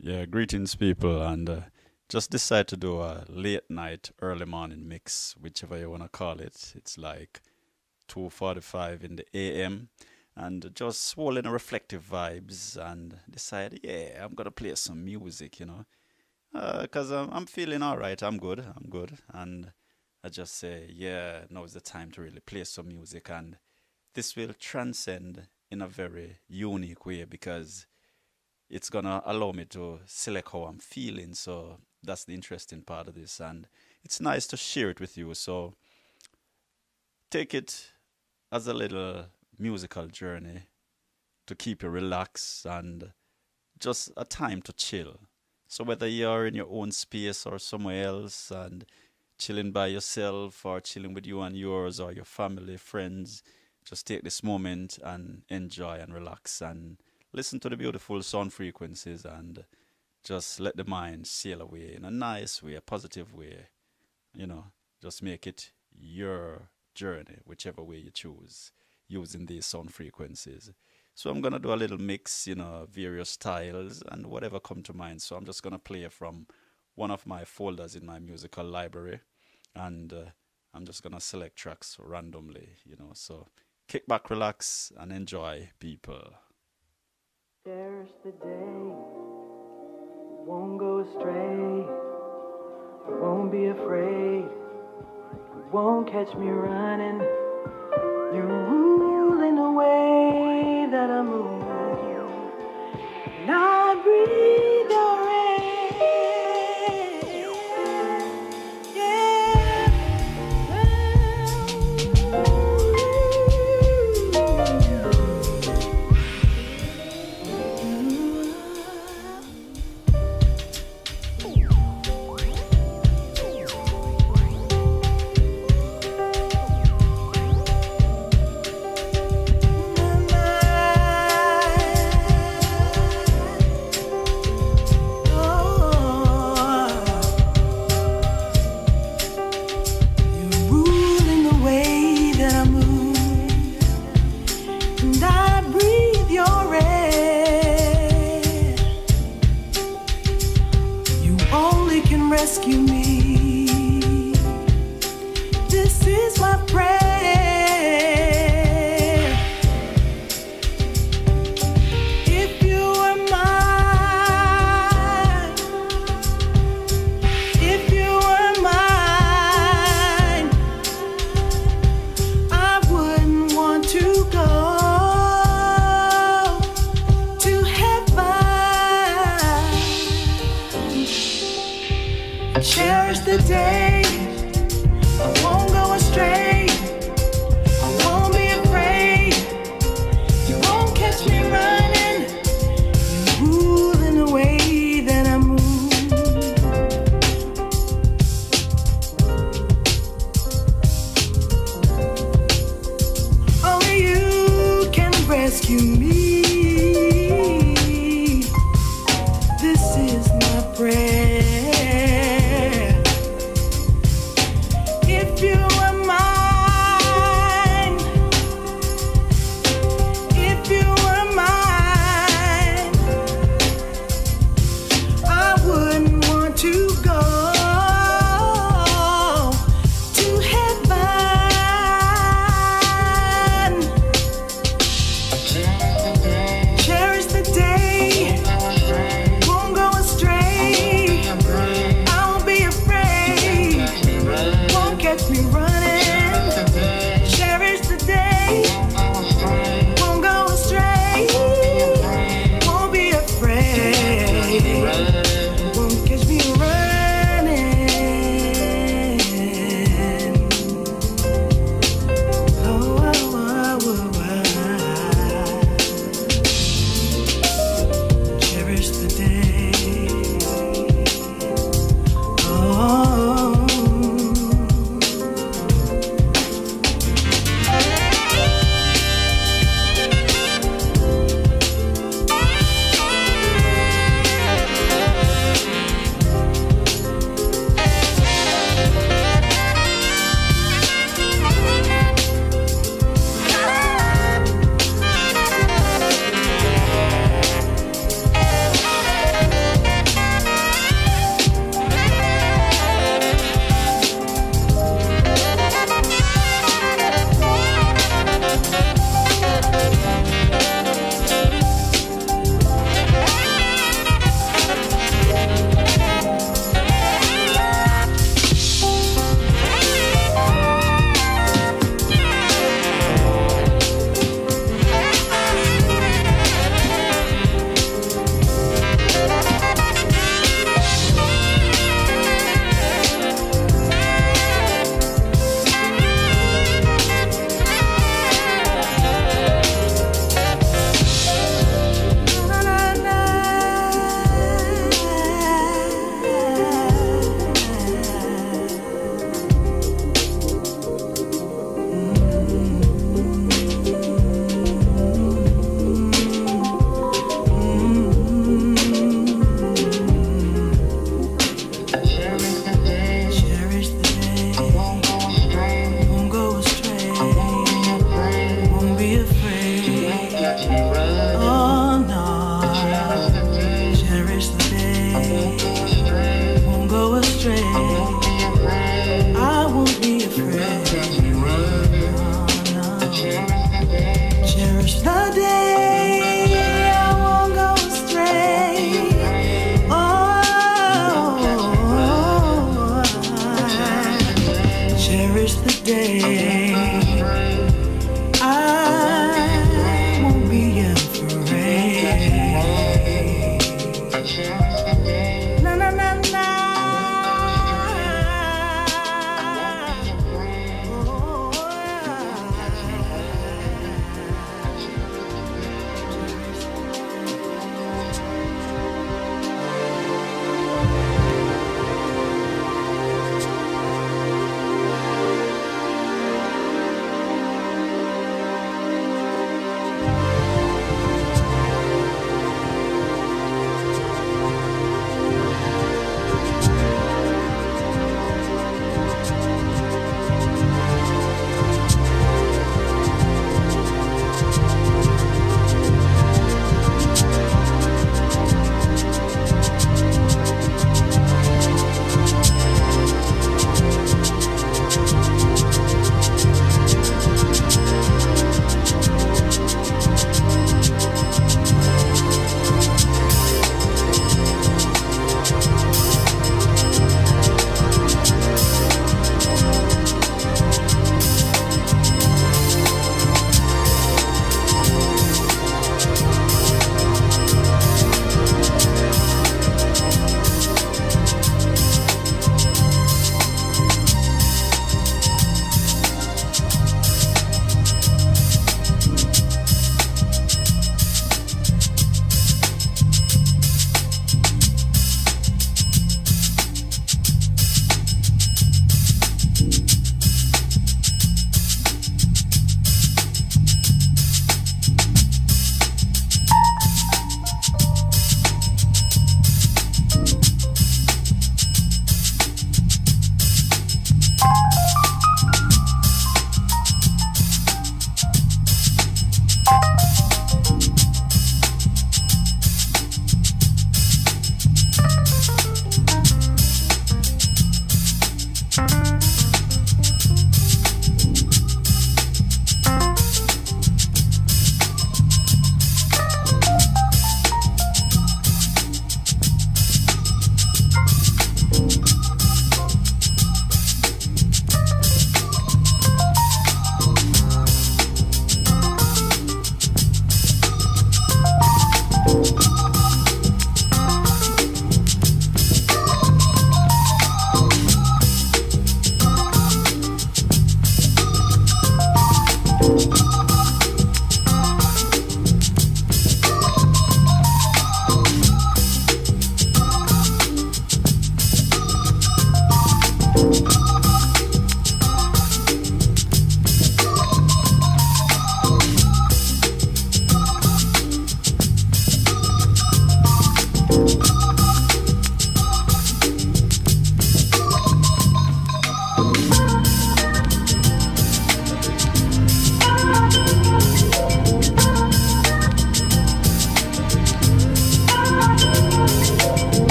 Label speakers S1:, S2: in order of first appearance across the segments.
S1: Yeah, greetings, people, and just decide to do a late night, early morning mix, whichever you want to call it. It's like 2:45 in the AM, and just swollen reflective vibes, and decide, yeah, I'm gonna play some music, cause I'm feeling all right. I'm good, and I just say, yeah, now is the time to really play some music, and this will transcend in a very unique way because it's gonna allow me to select how I'm feeling. So that's the interesting part of this, and it's nice to share it with you. So take it as a little musical journey to keep you relaxed and just a time to chill. So whether you're in your own space or somewhere else and chilling by yourself or chilling with you and yours or your family, friends, just take this moment and enjoy and relax and listen to the beautiful sound frequencies and just let the mind sail away in a nice way, a positive way. You know, just make it your journey, whichever way you choose, using these sound frequencies. So I'm gonna do a little mix, various styles and whatever come to mind. So I'm just gonna play from one of my folders in my musical library, and I'm just gonna select tracks randomly. So kick back, relax, and enjoy, people.
S2: Cherish the day, won't go astray, won't be afraid, won't catch me running. You're ruling the way that I move, and I breathe your air. Rescue me. This is my prayer. If you were mine, if you were mine, I wouldn't want to go to heaven. Cherish the day, I won't go astray, I won't be afraid, you won't catch me running, you're ruling the way that I move. Only you can rescue me. This is my prayer. If you were mine, if you were mine, I wouldn't want to go to heaven. Cherish the day, won't go astray, I won't be afraid, catch me running. Cherish the day, won't go astray, won't be afraid, won't catch me running. Oh, oh, oh, oh, oh. Cherish the day. Oh.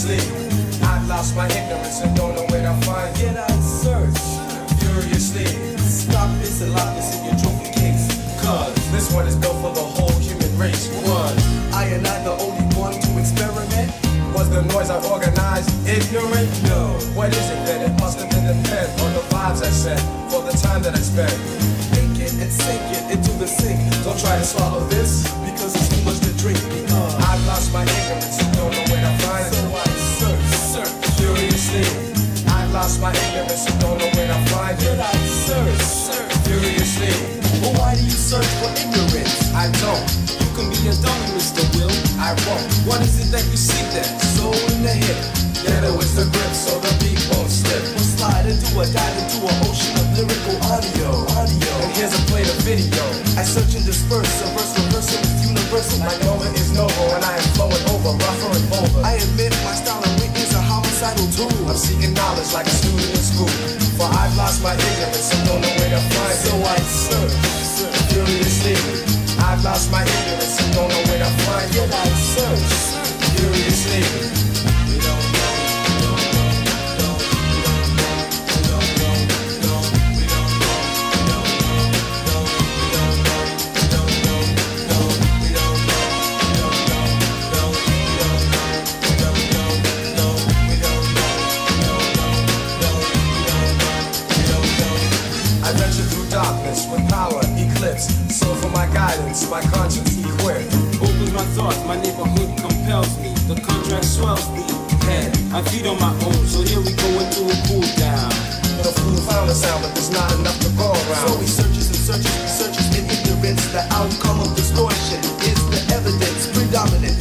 S3: furiously. I've lost my ignorance and don't know where to find. Yet I search furiously. Stop this and lock this in your trophy case, cause this one is built for the whole human race. Was I and I the only one to experiment? Was the noise I organized ignorant? No. What is it then? It must have been the pen or the vibes I set for the time that I spent. Make it and sink it into the sink. Don't try to swallow this because it's too much to drink. I've lost my ignorance and don't know where to find it. So I search furiously. I've lost my ignorance and don't know where to find it. I search furiously. Well, why do you search for ignorance? I don't. You can be a dummy, Mr. Will. I won't. What is it that you seek then? Soul in the hip. Ghetto is the grip, so the beat won't slip. We'll slide into a dive into an ocean of lyrical audio. And here's a plate of video. I search and disperse, a verse rehearsal is universal. My moment is noble, and I am flowing over, rougher and bolder. I admit my style of wit is a homicidal tool. I'm seeking knowledge like a student in school. For I've lost my ignorance and don't know where to find it. So I search furiously. I've lost my ignorance and don't know where to find it. Yet I search furiously. We don't know. Darkness with power eclipse. So for my guidance, my conscience equipped.
S4: Opens my thoughts, my neighborhood compels me. The contract swells me. And I feed on my own, so here we go into a cool down.
S3: The fool found a sound, but there's not enough to go around. So he searches and searches and searches in ignorance. The outcome of distortion is the evidence. Predominant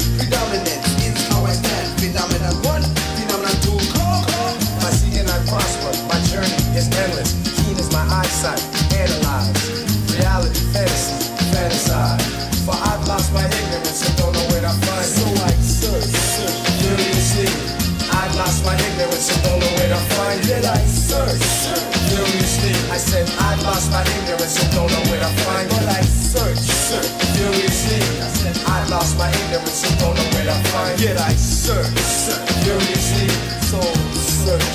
S3: is how I stand. Phenomenon 1, phenomenon 2, call. By seeking I prosper, my journey is endless. Keen is my eyesight. Analyze reality, fantasy, fantasize. For I've lost my ignorance and don't know where to find it. So I search furiously. I've lost my ignorance and don't know where to find it. Yet I search furiously. I said I've lost my ignorance and don't know where to find it. But I search furiously. I said I've lost my ignorance and don't know where to find it. Yet I search furiously. So search.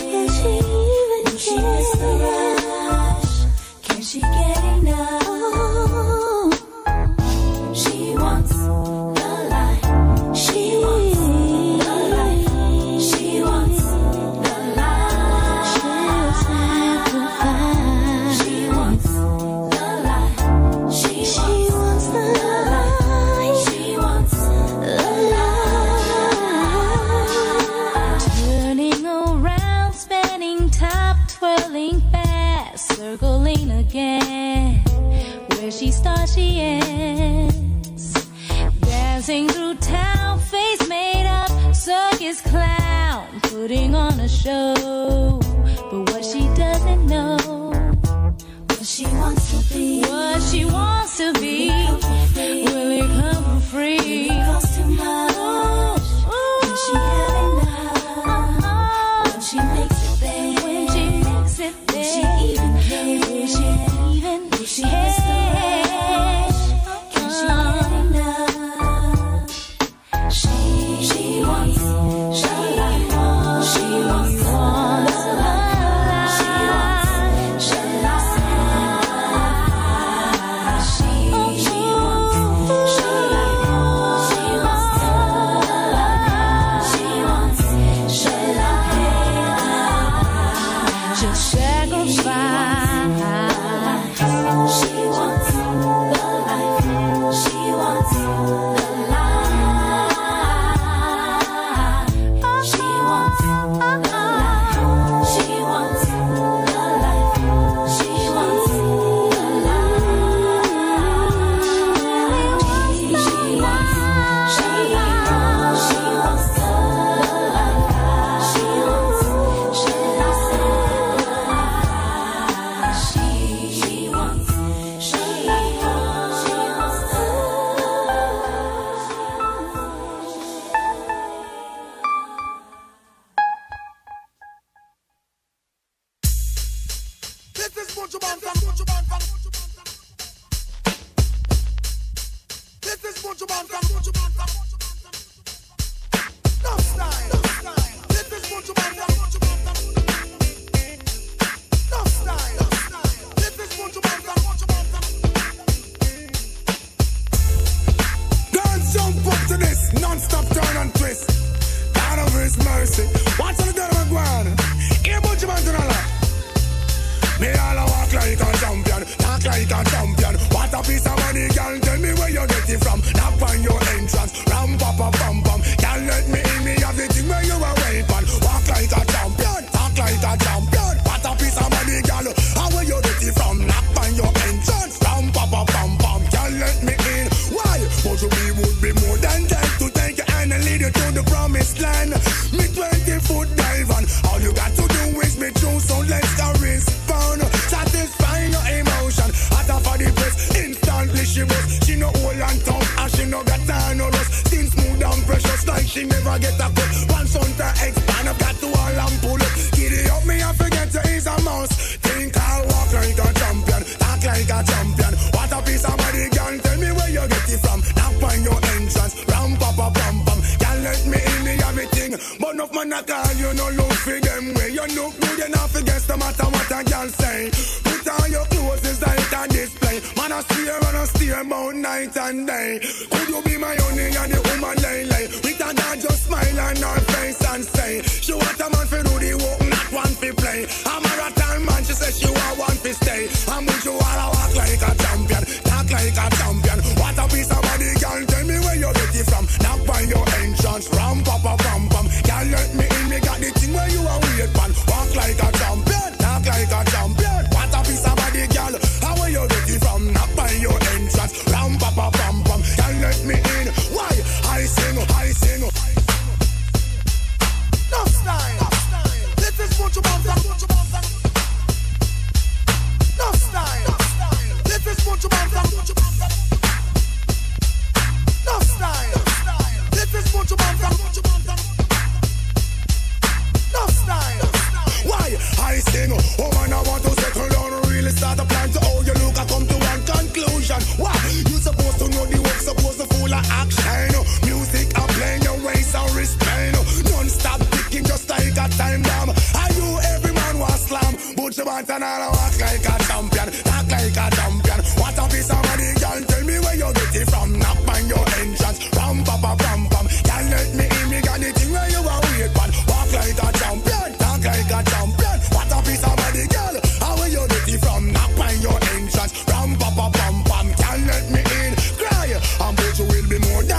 S2: Can she get enough? star she is, dancing through town, face made up, circus clown, putting on a show. But what she doesn't know, what she wants to be, what she wants to be, will it come for free? Will it cost too much? Will she have enough? When she makes it there, when she makes it there, will she even care? Will she even care? Can she get enough? She wants, she wants, she wants all the love. She wants, she wants, she wants, she wants she'll sacrifice. She wants the life. She wants the life. She wants the life. She wants the life. She wants the life. She wants the life. She wants the life. She wants
S5: No style.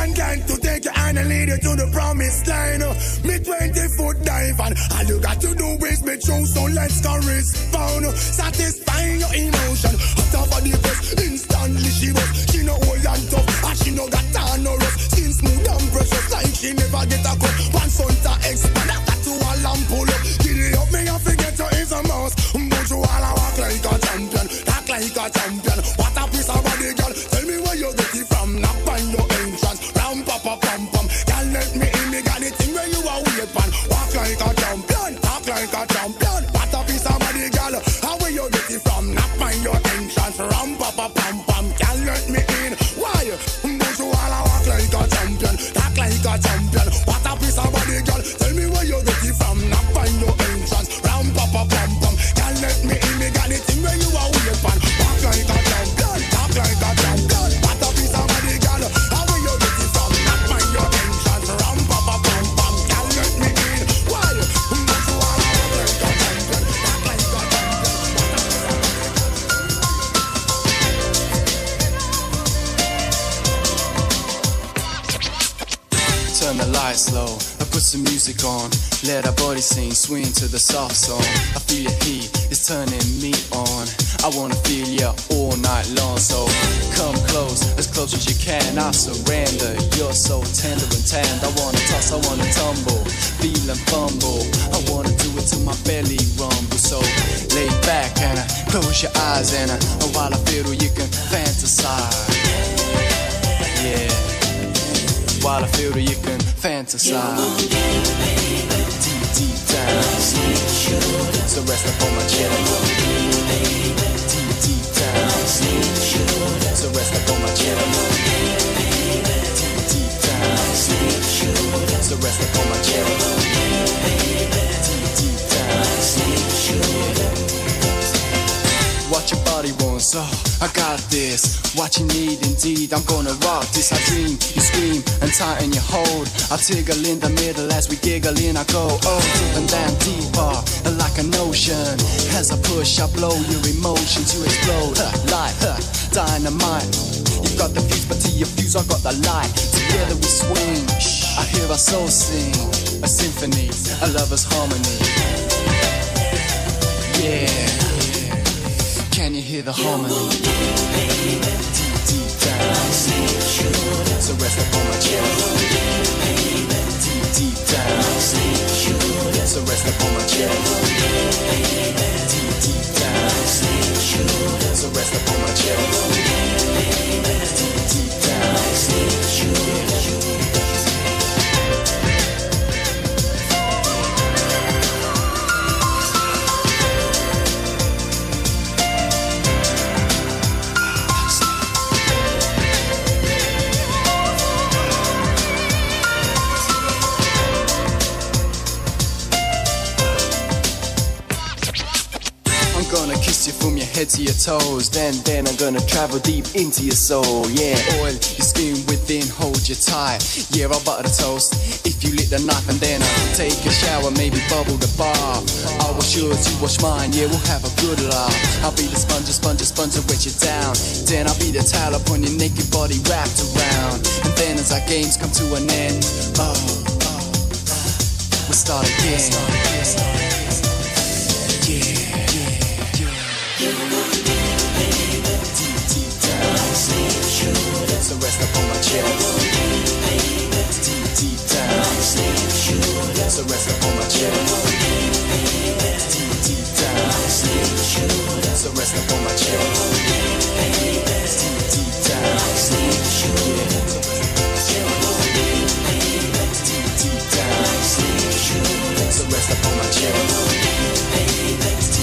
S5: One gang to take your hand and lead you to the promised line. Me 20-foot dive and all you got to do is me choose, so let's correspond. Satisfying your emotion. Hot off of the best, instantly she was. She no old and tough, and she no got tan or rust. Skin smooth and precious, like she never get a cut. One son to expand, I got to a lamp pull up. Giddy up, me and forget her is a mouse. But you all a walk like a champion, talk like a champion. What a piece of body, girl. Tell me where you get it from. Knock on your entrance, ram pa pa pam pam. Girl, let me in, me got the thing where you are wait pan. Walk like a champion, talk like a champion. What a piece of body, girl. How where you get it from? Knock on your entrance, ram pa pa pam pam. Girl, let me in. Why? But you all a walk like a champion, talk like a champion. What a piece of body, girl. Tell me where you get it from. Knock on your entrance, ram pa pa pam pam. Girl, let me in, me got the thing where you are wait pan. Walk like a champion, talk like a champion. What a piece of body, girl. How where you get it from? Knock on your entrance, ram pa pa pam pam. Girl, let me in. Why? But you all a walk like a champion, talk like a champion.
S6: Turn the lights low, I put some music on. Let our body sing, swing to the soft song. I feel your heat, it's turning me on. I wanna feel you all night long. So come close as you can. I surrender, you're so tender and tanned. I wanna toss, I wanna tumble, feel and fumble. I wanna do it till my belly rumbles. So lay back and close your eyes and while I feel you can fantasize. Yeah. While I feel that you can fantasize. Deep, deep down. So rest up on my chest. Deep, deep down. So rest up on my chest. Deep, deep down. So rest up on my chest. Deep, deep down. What your body wants, oh, I got this. What you need indeed, I'm gonna rock this. I dream, you scream and tighten your hold. I tickle in the middle as we giggle in. I go, oh, deep and down deeper, like an ocean. As I push, I blow your emotions, you explode, like dynamite. You've got the fuse, but to your fuse, I got the light. Together we swing, I hear our soul sing. A symphony, a lover's harmony. Yeah. Can you hear the harmony? Deep, deep down. So rest up on my chest. Deep, deep down. So rest up on my chest. Deep, deep down. So rest up on my chest. Deep, deep down. Gonna kiss you from your head to your toes. Then I'm gonna travel deep into your soul. Yeah, oil your skin within, hold you tight. Yeah, I'll butter the toast if you lit the knife. And then I'll take a shower, maybe bubble the bath. I'll wash yours, you wash mine. Yeah, we'll have a good laugh. I'll be the sponge to wet you down. Then I'll be the towel upon your naked body wrapped around. And then as our games come to an end, we'll start again. So rest up on my chest. Deep, deep down. So rest up on my chest. Deep, deep down. So rest up on my chest. Deep, deep down. Deep, deep down. So rest up on my chest.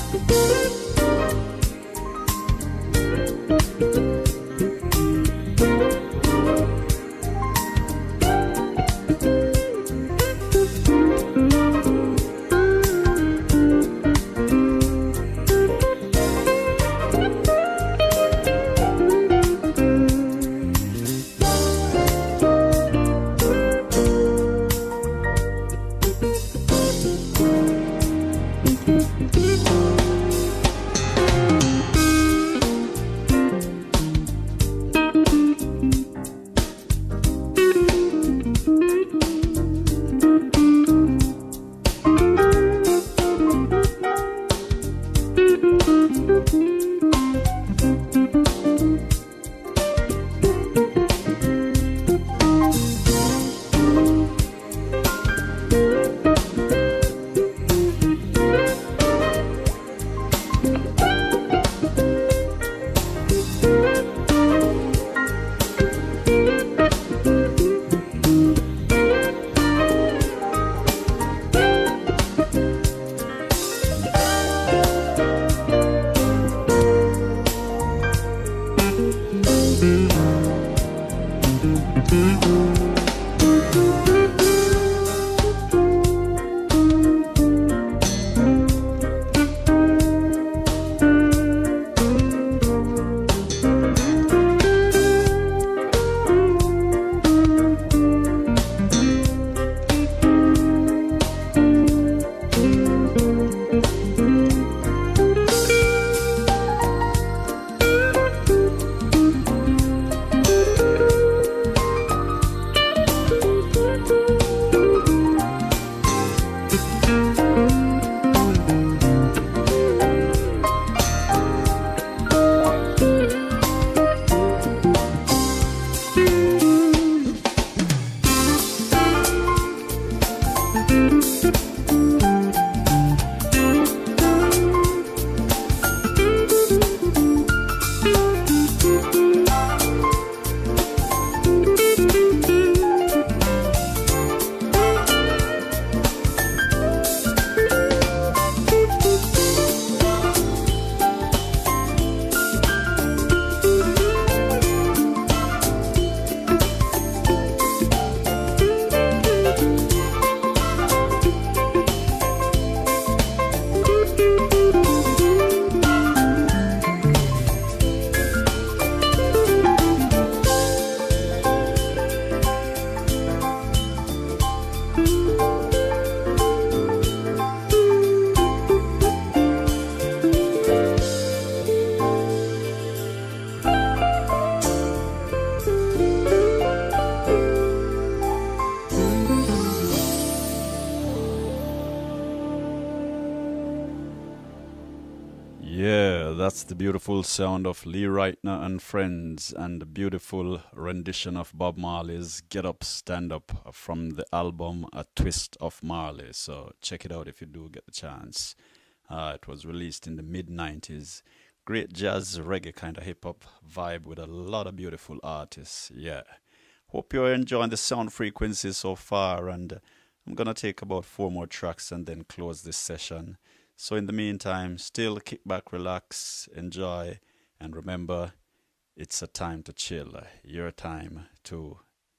S1: Yeah, that's the beautiful sound of Lee Reitner and Friends and the beautiful rendition of Bob Marley's Get Up, Stand Up from the album A Twist of Marley. So check it out if you do get the chance. It was released in the mid-90s. Great jazz, reggae kind of hip-hop vibe with a lot of beautiful artists. Yeah. Hope you're enjoying the sound frequencies so far, and I'm going to take about 4 more tracks and then close this session. So in the meantime, still kick back, relax, enjoy, and remember, it's a time to chill. Your time to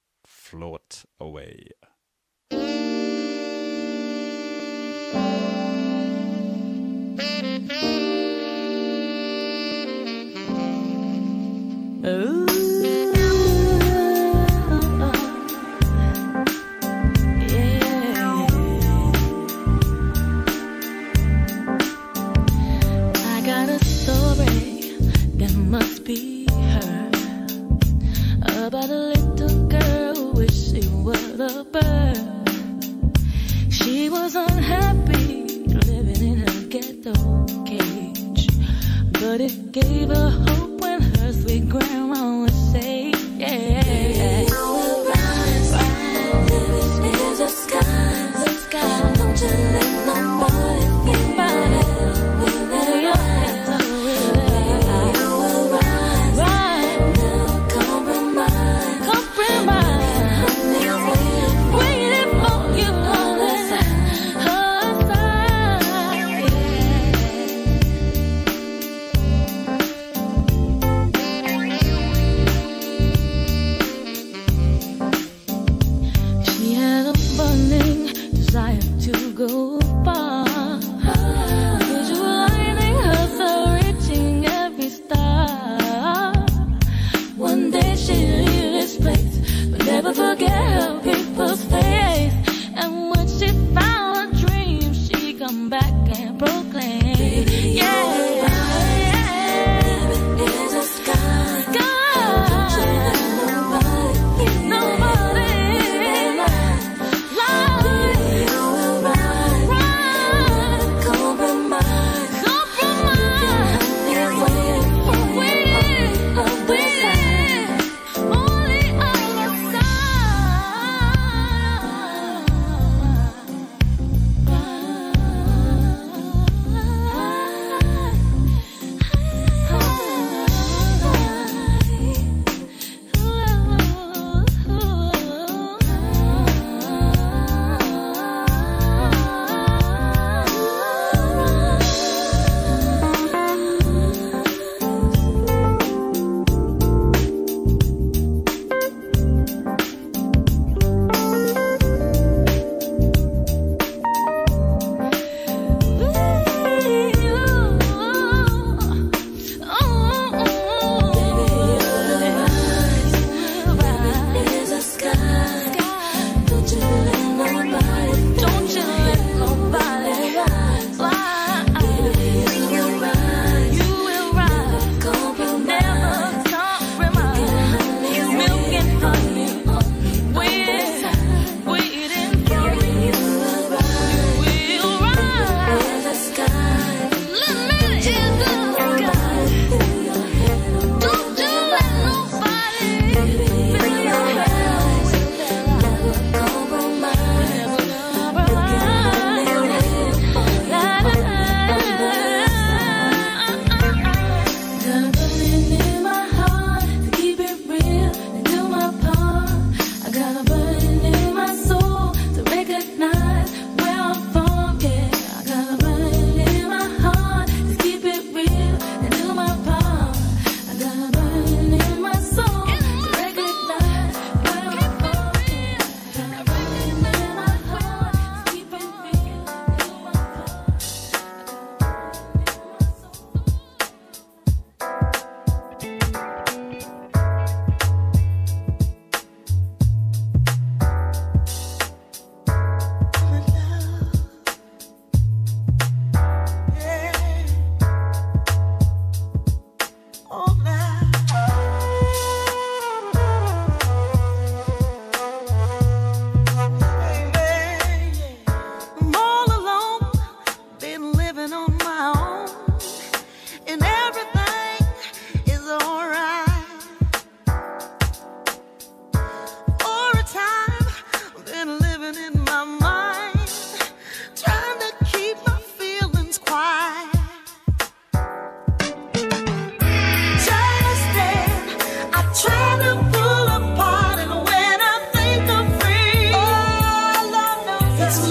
S1: float away.
S2: Ooh.
S7: Must be her about a little girl who wished she was a bird. She was unhappy living in her ghetto cage, but it gave her hope when her sweet grandma would say, yeah, you will rise, rise, there's a sky, the sky, don't you let nobody think about it.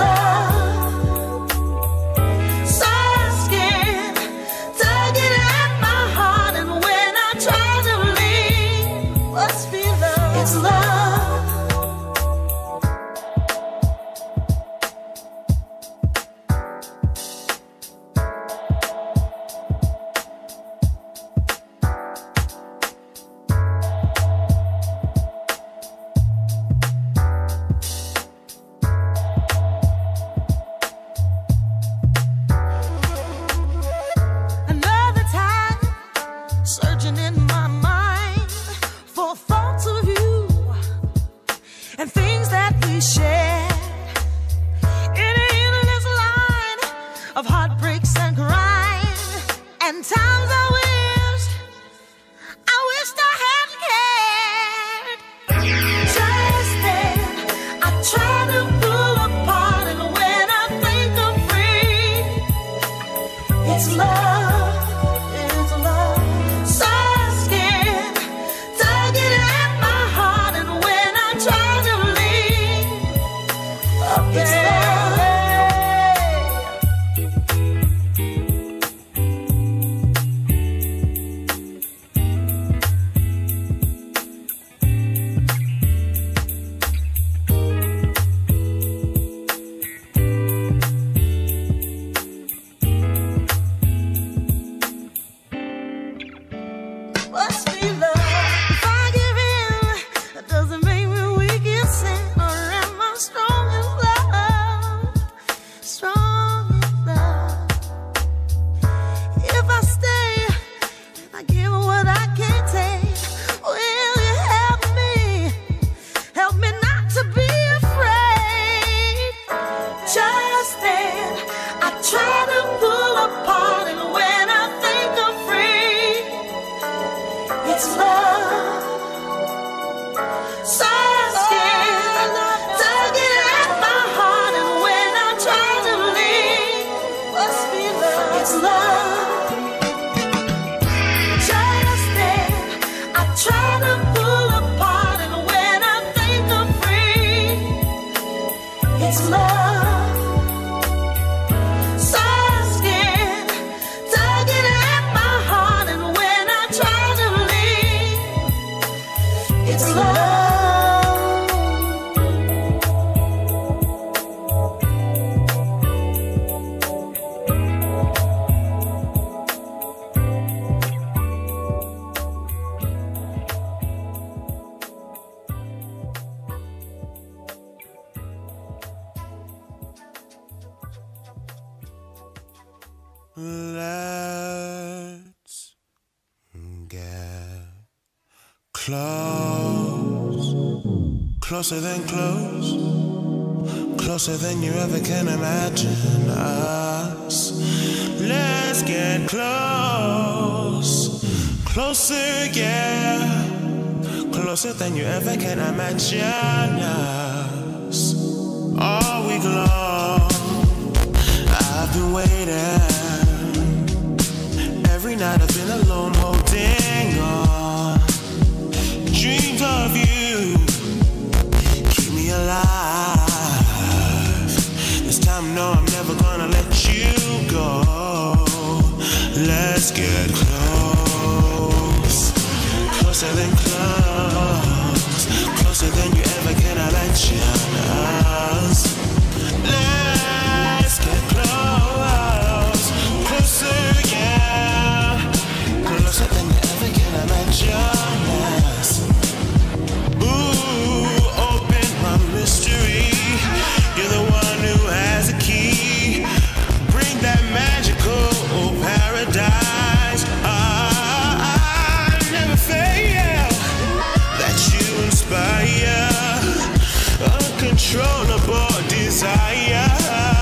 S7: love. So scared, tugging at my heart, and when I try to leave, must be love. It's love. Another time, surging in my mind for thoughts of you and things that we shared in an endless line of heartbreaks and crying, and times I wished I hadn't cared. Just then, I try to pull apart, and when I think I'm free, it's love, it's love. So scared, tugging at my heart, and when I try to leave, it's love. Must be love. If I give in, that doesn't make me weak in sin, or am I strong in love? Strong in love. If I stay, if I give what I can't take, will you help me not to be afraid? Just then, I try to pull apart, and when I think I'm free, it's love. So scared, tugging at my heart, and when I try to leave, must be love. It's love. Just then, I try to pull apart, and when I think I'm free, it's love. So scared, tugging at my heart, and when I try to leave, it's love.
S5: Let's get close, closer than close, closer than you ever can imagine us. Let's get close, closer, yeah, closer than you ever can imagine us. All week long, I've been waiting. Every night I've been alone, holding on. Dreams of you keep me alive. This time, no, I'm never gonna let you go. Let's get close, closer than close, closer than you ever can imagine us. Let's get close, closer, yeah, closer than you ever can imagine us. Ooh, open my mystery. You're the one who has a key. Bring that magical paradise. I never fail. That you inspire uncontrollable desire.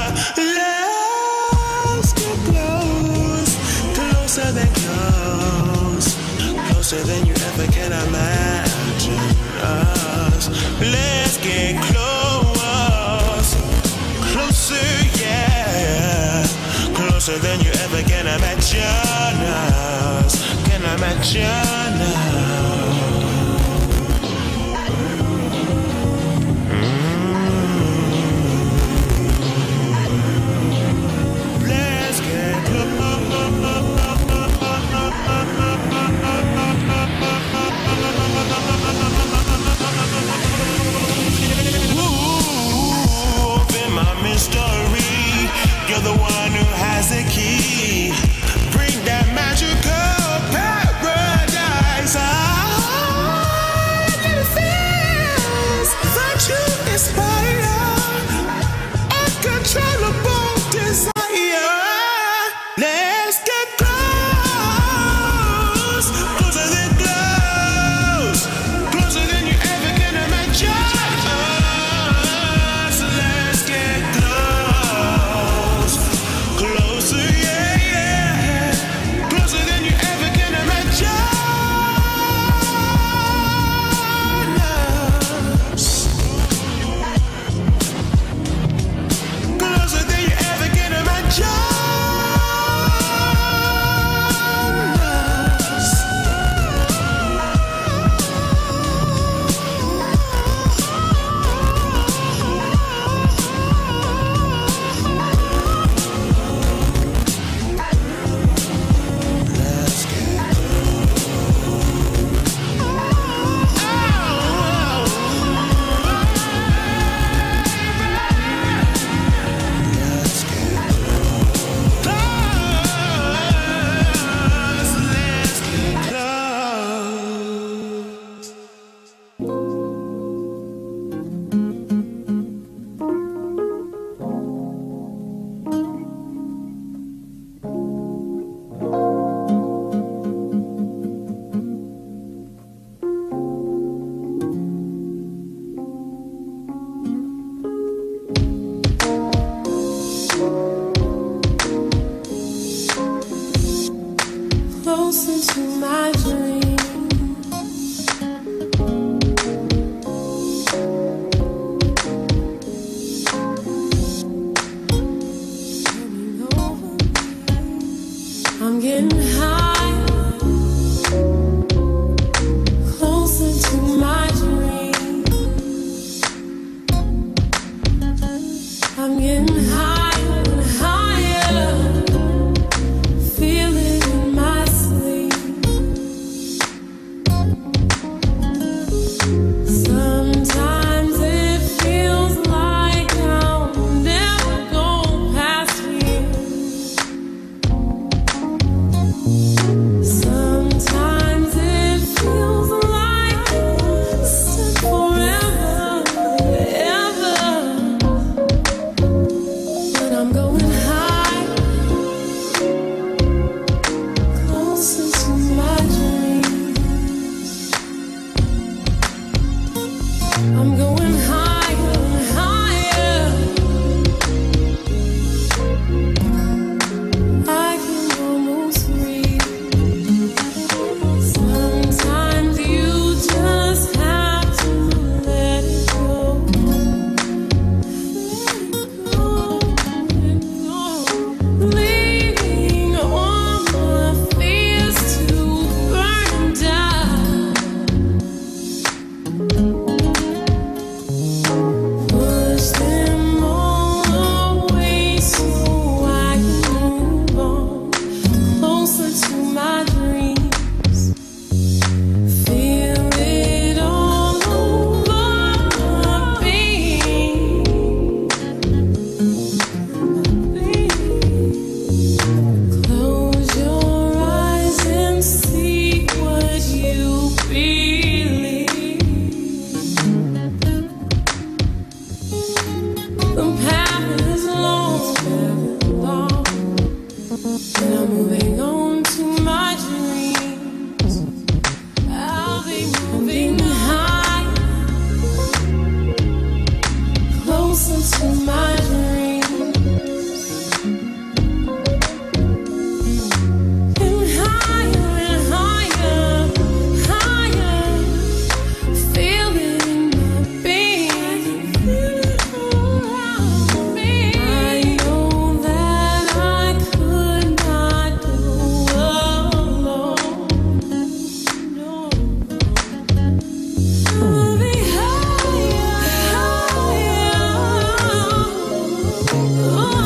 S5: Let's get close, closer than close, closer than you ever can imagine us. Let's get close, closer, yeah, closer than you ever can imagine us. Can imagine us.
S8: you're the one who has the key. Bring that magical paradise. It feels that you inspire uncontrollable desire. Let's get close, closer than close, closer than you ever can imagine. So let's get close, closer, yeah, yeah, closer than you ever can imagine. Closer than you ever can imagine.
S2: Closer to my dream. I'm getting high. Closer to my dream. I'm getting higher and higher. Feel it in my sleep. Sometimes it feels like I'll never go past here. Sometimes it feels like stuck forever, ever. But I'm going high, closer to my dreams. I'm going higher and higher. I can almost breathe. Sometimes you just have to let it go. Let it go. Leaving all my fears to burn down. Push them all away so I can move on. Closer to my dreams. Feel it all over my being. Close your eyes and see what you believe. The path is long, and I'm moving on to my dreams. I'll be moving high, closer to my dreams. And higher and higher, higher. Feel it in my being. Feel it around me. I know that I could not go alone. No. I'll be higher, higher.